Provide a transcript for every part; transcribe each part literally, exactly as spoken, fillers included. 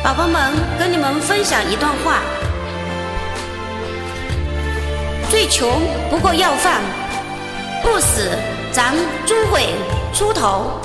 宝宝们，跟你们分享一段话：最穷不过要饭，不死咱终会出头。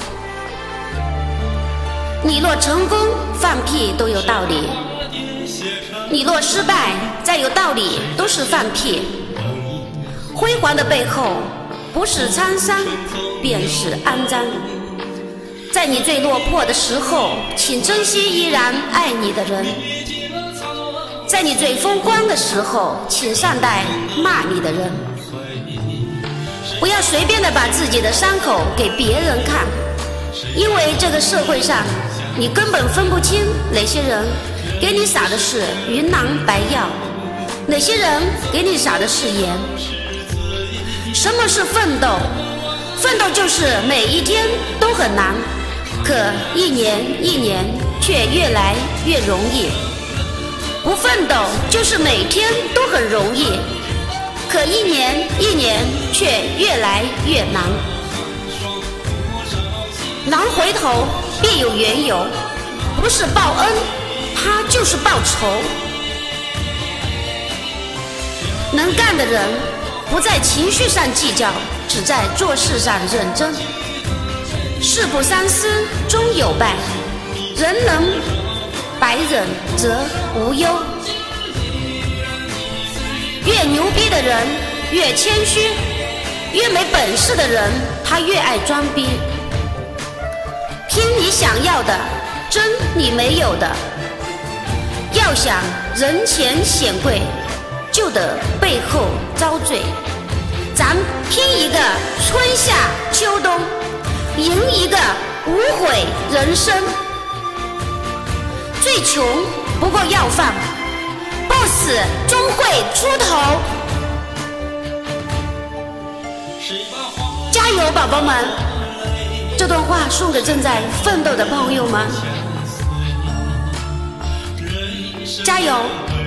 你若成功，放屁都有道理；你若失败，再有道理都是放屁。辉煌的背后，不是沧桑，便是肮脏。在你最落魄的时候，请珍惜依然爱你的人；在你最风光的时候，请善待骂你的人。不要随便的把自己的伤口给别人看，因为这个社会上，你根本分不清哪些人给你撒的是云南白药，哪些人给你撒的是盐。什么是奋斗？奋斗就是每一天都很难，可一年一年却越来越容易。不奋斗就是每天都很容易，可一年一年却越来越难。狼回头必有缘由，不是报恩，他就是报仇。能干的人不在情绪上计较，只在做事上认真。事不三思终有败，人能百忍则无忧。越牛逼的人越谦虚，越没本事的人他越爱装逼。拼你想要的，争你没有的。要想人前显贵，就得背后遭罪。咱拼一个春夏秋冬，赢一个无悔人生。最穷不过要饭，不死终会出头。加油，宝宝们！这段话送给正在奋斗的朋友们，加油！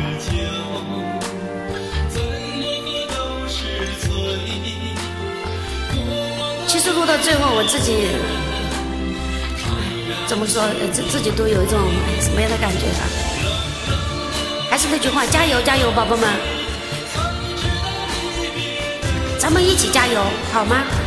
其实录到最后，我自己怎么说，自自己都有一种什么样的感觉啊？还是那句话，加油加油，宝宝们，咱们一起加油，好吗？